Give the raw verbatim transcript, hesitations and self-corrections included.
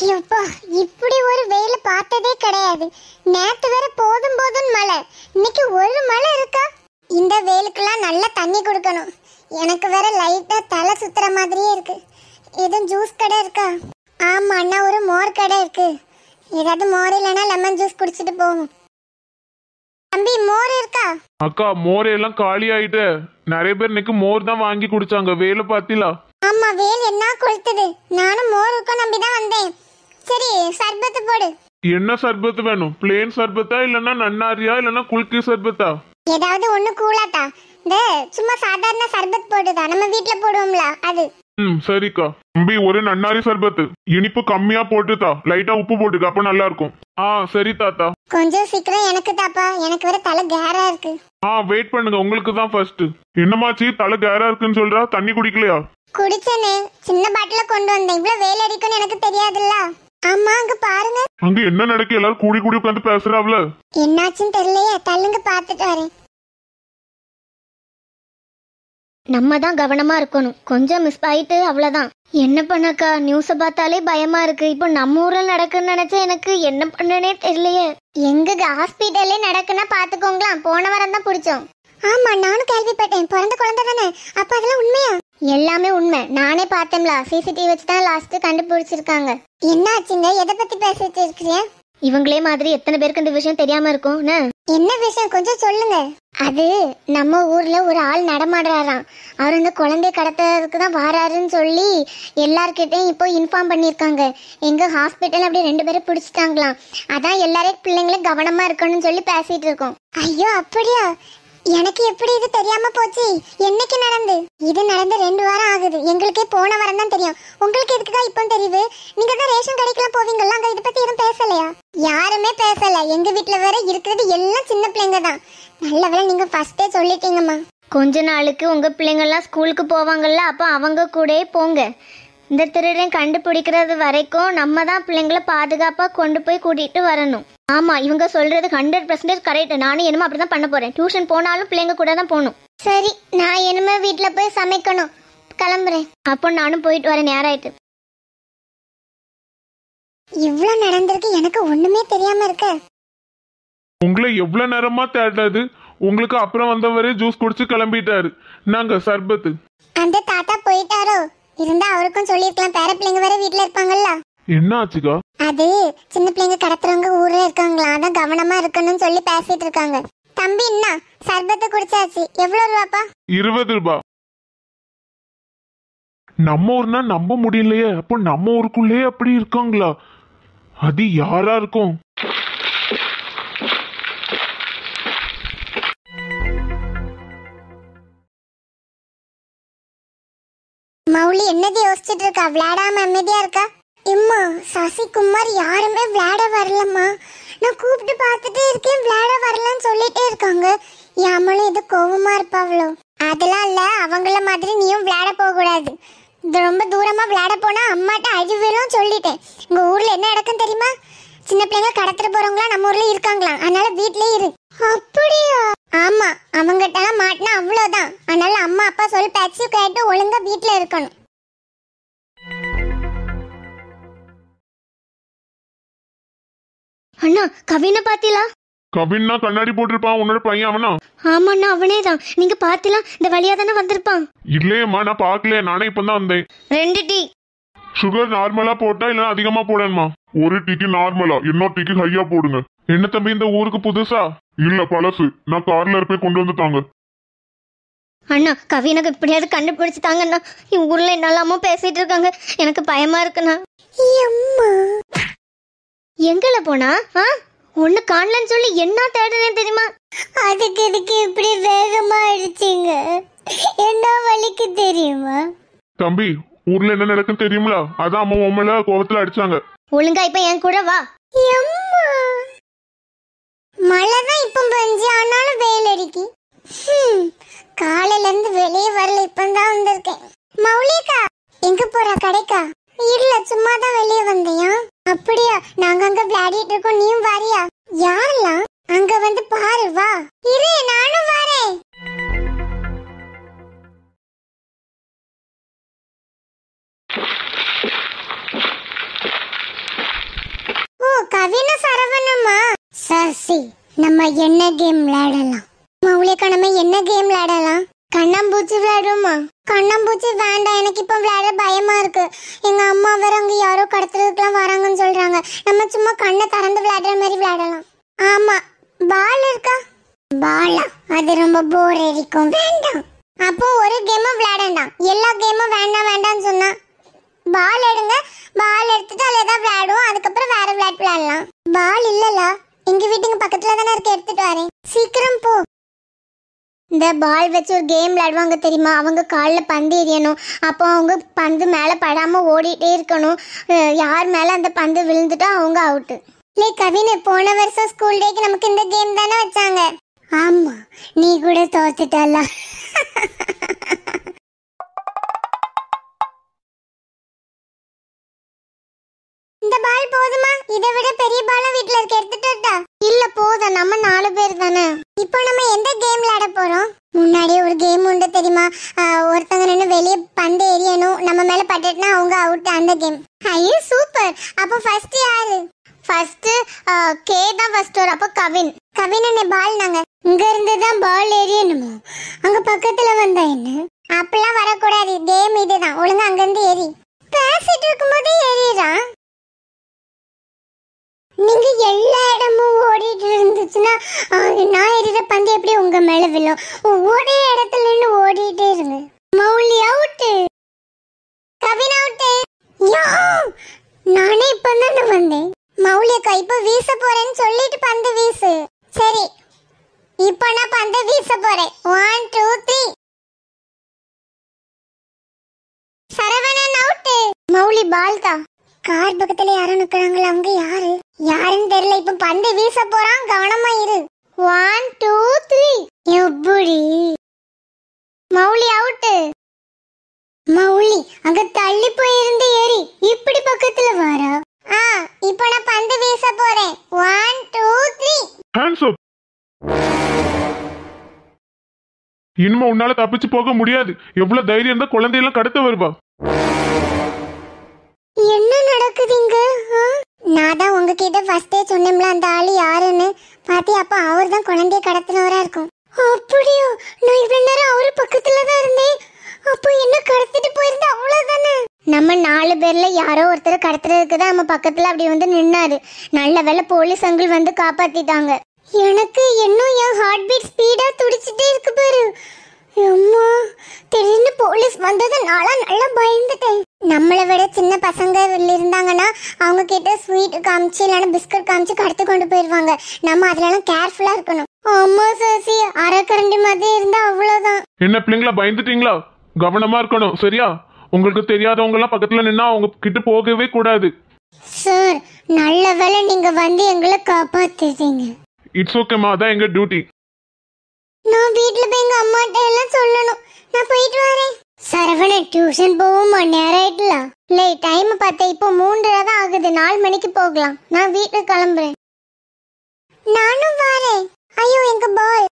எப்பா இப்படி ஒரு வெயில பார்த்ததே கிடையாது. நேத்து வேற போதும் போதும் மழை, இன்னைக்கு ஒரு மழை இருக்கா? இந்த வெயிலுக்கெல்லாம் நல்லா தண்ணி குடிக்கணும். எனக்கு வேற லைட்டா தலை சுத்துற மாதிரியே இருக்கு. எதுவும் ஜூஸ் கடை இருக்கா? ஆமா அண்ணா, ஒரு மோர் கடை இருக்கு. ஏதாவது மோர் இல்லைன்னா லெமன் ஜூஸ் குடிச்சிட்டு போவோம். தம்பி மோர் இருக்கா? அக்கா மோர் எல்லாம் காலி ஆயிட்டு நிறைய பேர் இன்னைக்கு மோர் தான் வாங்கி குடிச்சாங்க. வேலை பாத்தீங்களா? ஆமா வேல் என்ன கொளுத்துது. நானும் மோர் இருக்கும் நம்பிதான் வந்தேன். சரி சர்பத்து போடு. என்ன சர்பத்து வேணும்? பிளேன் சர்பத்தா இல்லன்னா நன்னாரியா இல்லன்னா குல்கி சர்பத்தா? ஏதாவது ஒண்ணு கூலாட்டா. இந்த சும்மா சாதாரண சர்பத் போடுதா நம்ம வீட்ல போடுவோம்ல அது. ம் சரிக்கா. தம்பி ஒரு நன்னாரி சர்பத்து இனிப்பு கம்மியா போட்டுதா, லைட்டா உப்பு போட்டுக்க, அப்ப நல்லா இருக்கும். ஆ சரி தாத்தா. கொஞ்சம் சீக்கிரம் எனக்கு தாப்பா, எனக்கு வேற தலை கேரா இருக்கு. ஆ வெயிட் பண்ணுங்க, உங்களுக்கு தான் ஃபர்ஸ்ட். என்னமாச்சி தலை கேரா இருக்குன்னு சொல்றா? தண்ணி குடிக்கலையா? குடிச்சனே, சின்ன பாட்டில கொண்டு வந்தேன். இவ்வளவு வேலை அடிக்கும்னு எனக்கு தெரியாதுல்ல. அம்மா அங்க பாருங்க. அங்க என்ன நடக்கு? எல்லாரும் கூடி கூடி உட்காந்து பேசுறாவ்ல. என்னாச்சுன்னு தெரியலையே, தள்ளுங்க பாத்துட்டு வரேன். நம்ம தான் கவனமா இருக்கணும். கொஞ்சம் மிஸ் ஆயிட்டு அவ்வளவுதான். என்ன பண்ணக்கா, நியூஸ பார்த்தாலே பயமா இருக்கு. இப்போ நம்ம ஊர்ல நடக்குன்னு நினைச்சா எனக்கு என்ன பண்ணனே தெரியலையே. எங்க ஹாஸ்பிட்டல்லே நடக்குன்னா பாத்துக்கோங்களா. போன வாரம் தான் பிடிச்சோம். ஆமா நானும் கேள்விப்பட்டேன். பிறந்த குழந்தை தானே, அப்ப அதெல்லாம் உண்மையா? எல்லாமே உண்மை, நானே பார்த்தேன்ல. சிசிடிவி வச்சு தான் லாஸ்ட் கண்டுபிடிச்சிருக்காங்க. என்ன ஆச்சுங்க? எதை பத்தி பேசிட்டு இருக்கிறீங்க? இவங்களே மாதிரி எத்தனை பேருக்கு இந்த விஷயம் தெரியாம இருக்கும். என்ன விஷயம் கொஞ்சம் சொல்லுங்க. அது நம்ம ஊர்ல ஒரு ஆள் நடமாடுறாராம். அவர் இந்த குழந்தை கடத்துறதுக்கு தான் வராருன்னு சொல்லி எல்லார்கிட்டையும் இப்போ இன்ஃபார்ம் பண்ணியிருக்காங்க. எங்க ஹாஸ்பிட்டல் அப்படி ரெண்டு பேரும் பிடிச்சிட்டாங்களாம். அதான் எல்லாரையும் பிள்ளைங்களும் கவனமா இருக்கணும்னு சொல்லி பேசிட்டு இருக்கோம். ஐயோ அப்படியா? எனக்கு எப்படி இது தெரியாம போச்சு? என்னைக்கு நடந்து? இது நடந்து ரெண்டு வாரம் ஆகுது. எங்களுக்கே போன வாரம் தான் தெரியும். உங்களுக்கு எதுக்குதான் இப்போ தெரியுது? நீங்க தான் ரேஷன் கடைக்கெல்லாம் போவீங்கல்ல, அங்க இதை பத்தி எதுவும் பேசலையா? யாருமே பேசல. எங்க வீட்டுல வேற இருக்கிறது எல்லாம் சின்ன பிள்ளைங்க தான். நல்ல வேளை நீங்க ஃபர்ஸ்டே சொல்லிட்டீங்கம்மா. கொஞ்ச நாளுக்கு உங்க பிள்ளைங்கள்லாம் ஸ்கூலுக்கு போவாங்கல்ல, அப்போ அவங்க கூட போங்க. இந்த திருடன் கண்டுபிடிக்கிறது வரைக்கும் நம்ம தான் பிள்ளைங்களை பாதுகாப்பா கொண்டு போய் கூட்டிட்டு வரணும். ஆமா, இவங்க சொல்றது ஹண்ட்ரட் பர்சன்டேஜ் கரெக்ட். நானும் என்னமோ அப்படிதான் பண்ண போறேன். டியூஷன் போனாலும் பிள்ளைங்க கூட தான் போகணும். சரி, நான் என்னமே வீட்டுல போய் சமைக்கணும். கிளம்புறேன். அப்போ நானும் போயிட்டு வரேன். நேரம் ஆயிட்டு. இவ்வளவு நடந்திருக்கு, எனக்கு ஒண்ணுமே தெரியாம இருக்க. உங்களை எவ்வளவு நேரமா தேடாது? உங்களுக்கு அப்புறம் வந்தவரே ஜூஸ் குடிச்சு கிளம்பிட்டாரு. நாங்க சர்பத்து. அந்த தாத்தா போயிட்டாரோ? இருந்தா அவருக்கும் சொல்லிருக்கலாம். பேர பிள்ளைங்க வேற வீட்டுல இருப்பாங்கல்ல. என்ன ஆச்சுக்கா? அது சின்ன பிள்ளைங்க கடத்துறவங்க ஊர்ல இருக்காங்களா, அதான் கவனமா இருக்கணும்னு சொல்லி பேசிட்டு இருக்காங்க. தம்பி என்ன சர்பத்து குடிச்சாச்சு. எவ்வளவு ரூபாப்பா? இருபது ரூபாய். நம்ம ஊர்னா நம்ப முடியலையே. அப்போ நம்ம ஊருக்குள்ளே அப்படி இருக்காங்களா? அது யாரா இருக்கும்? மௌலி என்னது யோசிச்சுட்டு இருக்கா? விளையாடாம அமைதியா இருக்கா? இம்மா சசிகுமார் யாருமே விளையாட வரலம்மா. நான் கூப்பிட்டு பார்த்துட்டே இருக்கேன், விளையாட வரலன்னு சொல்லிட்டே இருக்காங்க. யாமளும் இது கோவமா இருப்பாவளோ? அதெல்லாம் இல்ல, அவங்கள மாதிரி நீயும் விளையாட போக கூடாது. இது ரொம்ப தூரமா விளையாட போனா அம்மாட்ட அழிவிலும் சொல்லிட்டேன். உங்க ஊர்ல என்ன நடக்கும் தெரியுமா? சின்ன பிள்ளைங்க கடத்திட்டு போறவங்களா நம்ம ஊர்ல இருக்காங்களா, அதனால வீட்லயே இரு. அப்படியா? ஆமா, அவங்கிட்ட மாட்டினா அவ்வளவுதான். அதனால அம்மா அப்பா சொல் பேச்சு கேட்டு ஒழுங்கா வீட்டுல இருக்கணும். அண்ணா, கவினை பாத்தீங்களா? கவின்னா கண்ணாடி போட்டிருப்பான், உன்னோட பையன் அவனா? ஆமாண்ணா, அவனே தான். நீங்க பாத்தீங்களா? இந்த வழியா தானே வந்திருப்பான். இல்லையம்மா, நான் பாக்கல. நானே இப்பதான் வந்தேன். ரெண்டு டீ. சுகர் நார்மலா போட்டா இல்ல அதிகமா போடணுமா? ஒரு டீக்கு நார்மலா, இன்னொரு டீக்கு ஹையா போடுங்க. என்ன தம்பி, இந்த ஊருக்கு புதுசா? இல்ல பழசு. நான் கார்ல இருப்பே கொண்டு வந்துட்டாங்க. அண்ணா, கவினக்கு இப்படியாவது கண்டுபிடிச்சு தாங்கண்ணா. இவ் ஊர்ல என்னெல்லாமோ பேசிட்டு இருக்காங்க. எனக்கு பயமா இருக்குண்ணா. எங்கல போனா? ஆ ஒண்ணு காணலன்னு சொல்லி என்ன தேடுனேன் தெரியுமா? அதுக்கு எதுக்கு இப்படி வேகமா அடிச்சீங்க? என்ன வலிக்கு தெரியுமா? தம்பி, ஊர்ல என்ன நடக்குன்னு தெரியுங்களா? அதான் அம்மா உண்மையில கோவத்துல அடிச்சாங்க. ஒழுங்கா இப்ப என் கூட வா. மழைதான் இப்ப பெஞ்சு, ஆனாலும் வெயில் அடிக்கி. காலையில இருந்து வெளியே வரல, இப்பதான் வந்திருக்கேன். மௌலிகா எங்க போறா? கடைக்கா? இல்ல, சும்மாதான் வெளியே வந்தியா? அப்படியா? நாங்க அங்க விளையாடிட்டு இருக்கோம், நீயும் வாரியா? யாரெல்லாம் அங்க வந்து பாரு, வா. இரு, நானும் வரேன். நம்ம என்ன கேம் விளையாடலாம் மௌலிக்கா? நம்ம என்ன கேம் விளையாடலாம்? கண்ணாம்பூச்சி விளையாடுவோமா? கண்ணாம்பூச்சி வேண்டாம், எனக்கு இப்ப விளையாட பயமா இருக்கு. எங்க அம்மா வேற அங்க யாரோ கடத்துறதுக்குலாம் வராங்கன்னு சொல்றாங்க. நம்ம சும்மா கண்ணை திறந்து விளையாடுற மாதிரி விளையாடலாம். ஆமா, பால் இருக்கா? பாலா? அது ரொம்ப போர் அடிக்கும், வேண்டாம். அப்போ ஒரு கேமும் விளையாடண்டாம், எல்லா கேமும் வேண்டாம் வேண்டாம்னு சொன்னா. பால் எடுங்க, பால் எடுத்துட்டு அதுல ஏதாவது விளையாடுவோம், அதுக்கப்புறம் வேற விளையாட்டு விளையாடலாம். பால் இல்லல, எங்க வீட்டுக்கு பக்கத்துல தானே இருக்கு, எடுத்துட்டு வரேன். சீக்கிரம் போ. இந்த பால் வச்சு ஒரு கேம் விளையாடுவாங்க தெரியுமா? அவங்க காலில் பந்து எறியணும், அப்போ அவங்க பந்து மேலே படாமல் ஓடிட்டே இருக்கணும். யார் மேலே அந்த பந்து விழுந்துட்டோ அவங்க அவுட்டு. லே கவின், போன வருஷம் ஸ்கூல் டேக்கு நமக்கு இந்த கேம் தானே வச்சாங்க. ஆமா, நீ கூட தோத்துட்டல. இந்த பால் போதுமா? இதை விட பெரிய பாலா வீட்ல இருக்க, எடுத்துட்டு வரட்டா? இல்ல போதும், நம்ம நாலு பேர் தானே. இப்போ நம்ம எந்த கேம் விளையாட போறோம்? முன்னாடி ஒரு கேம் உண்டு தெரியுமா? ஒருத்தங்க நின்று வெளியே பந்து எறியணும், நம்ம மேல பட்டுட்டுனா அவங்க அவுட், அந்த கேம். ஐயோ சூப்பர். அப்போ ஃபர்ஸ்ட் யாரு? ஃபர்ஸ்ட் கே தான் ஃபர்ஸ்ட் வரும். அப்போ கவின். கவின் அண்ணே பால் நாங்க இங்க இருந்து தான் பால் எறியணுமா? அங்க பக்கத்துல வந்தா என்ன? அப்பெல்லாம் வரக்கூடாது, கேம் இதுதான். ஒழுங்கா அங்க இருந்து எறி. பேசிட்டு இருக்கும்போது எறிறான். நீங்க எல்லா இடமும் ஓடிட்டு இருந்துச்சுன்னா நான் எறிகிற பந்து எப்படி உங்க மேல விழும்? ஒரே இடத்துல நின்று ஓடிட்டே இருங்க. Mouli out, Kavin out. நானே இப்பதானே வந்தேன். மௌலியக்கா இப்ப வீச போறேன்னு சொல்லிட்டு பந்து வீசு. சரி, இப்ப நான் பந்து வீச போறேன். One two three. Saravanan out. Mouli ball தான். கார் பக்கத்துல யாரும் நிக்கிறாங்களா? அவங்க யாரு? யாருன்னு தெரியல. இப்ப பந்து வீச போறான், கவனமா இரு. One two three. எப்படி? மௌலி அவுட்டு. மௌலி அங்க தள்ளி போயிருந்து ஏறி இப்படி பக்கத்துல வாரா. ஆ, இப்போ நான் பந்து வீச போறேன். One two three. Hands up. இனிமே உன்னால தப்பிச்சு போக முடியாது. எவ்வளவு தைரியம் இருந்தா குழந்தையெல்லாம் கடத்த வருவா? என்ன நடக்குதுங்க? நான் தான் உங்ககிட்ட ஃபர்ஸ்டே சொன்னேன்ல அந்த ஆளு யாருன்னு. பாத்தி, அப்ப அவர் தான் குழந்தைய கடத்தினவரா இருக்கும். அப்படியோ? நான் இவ்வளவு நேரம் அவரு பக்கத்துல தான் இருந்தேன். அப்போ என்ன கடத்திட்டு போயிருந்தா அவ்வளவுதானே. நம்ம நாலு பேர்ல யாரோ ஒருத்தர் கடத்துறதுக்கு தான் நம்ம பக்கத்துல அப்படி வந்து நின்னாரு. நல்ல வேளை போலீஸ் அங்கிள் வந்து காப்பாத்திட்டாங்க. எனக்கு இன்னும் என் ஹார்ட் பீட் ஸ்பீடா துடிச்சிட்டே இருக்கு பாரு. அம்மா, திடீர்னு போலீஸ் வந்தது நாளா நல்லா பயந்துட்டேன். நம்மளை விட சின்ன பசங்க இருந்தாங்கன்னா அவங்க கிட்ட ஸ்வீட் காமிச்சு இல்லைன்னா பிஸ்கட் காமிச்சு கடத்து கொண்டு போயிடுவாங்க. நம்ம அதுலலாம் கேர்ஃபுல்லா இருக்கணும். அம்மா சசி, அரைக்கரண்டி மாதிரி இருந்தா அவ்வளவுதான். என்ன பிள்ளைங்களா, பயந்துட்டீங்களா? கவனமா இருக்கணும், சரியா? உங்களுக்கு தெரியாதவங்க எல்லாம் பக்கத்துல நின்னா அவங்க கிட்ட போகவே கூடாது. சார், நல்ல வேளை நீங்க வந்து எங்களை காப்பாத்திட்டீங்க. இட்ஸ் ஓகேமா, அதான் எங்க டியூட்டி. நான் வீட்ல போய் எங்க அம்மாட்ட எல்லாம் சொல்லணும். நான் போயிட்டு வரேன். சரவணன், டியூஷன் போவோமா? நேரம் ஆயிட்டல. இல்லை, டைம் பார்த்தேன், இப்போ மூன்றரை தான் ஆகுது. நாலு மணிக்கு போகலாம். நான் வீட்டுக்கு கிளம்புறேன். நானும் வரேன். ஐயோ, எங்க பால்.